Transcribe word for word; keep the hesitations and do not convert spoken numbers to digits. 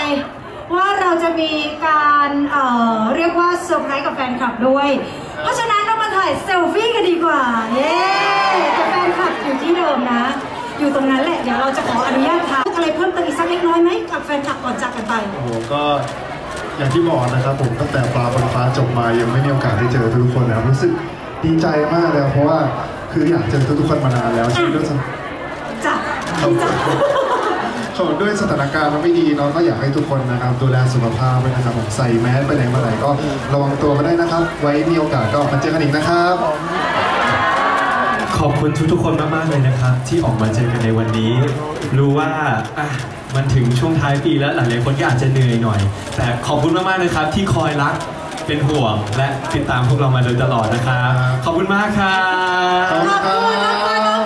ว่าเราจะมีการเอ่อเรียกว่าเซอร์ไพรส์กับแฟนคลับด้วยเพราะฉะนั้นเรามาถ่ายเซลฟี่กันดีกว่าเย้แต่แฟนคลับอยู่ที่เดิมนะอยู่ตรงนั้นแหละเดี๋ยวเราจะขออนุญาตค่ะอะไรเพิ่มเติมอีกสักเล็กน้อยไหมกับแฟนคลับก่อนจากกันไปโอ้โหก็อย่างที่บอกนะครับผมตั้งแต่ปลาบนฟ้าจบมายังไม่มีโอกาสได้เจอทุกคนแล้วรู้สึกดีใจมากเลยเพราะว่าคืออยากเจอทุกคนมานานแล้วใช่ไหมด้วยจ้ะดีจ้ะด้วยสถานการณ์มันไม่ดีเนาะก็อยากให้ทุกคนนะครับดูแลสุขภาพด้วยนะครับผมใส่แมสไปไหนมาไหนก็ระวังตัวมาได้นะครับไว้มีโอกาสก็มาเจอกันอีกนะครับขอบคุณทุกๆคนมากๆเลยนะครับที่ออกมาเจอกันในวันนี้รู้ว่าอ่ะมันถึงช่วงท้ายปีแล้วหลายๆคนก็อาจจะเหนื่อยหน่อยแต่ขอบคุณมากๆนะครับที่คอยรักเป็นห่วงและติดตามพวกเรามาโดยตลอดนะครับขอบคุณมากครับขอบคุณมาก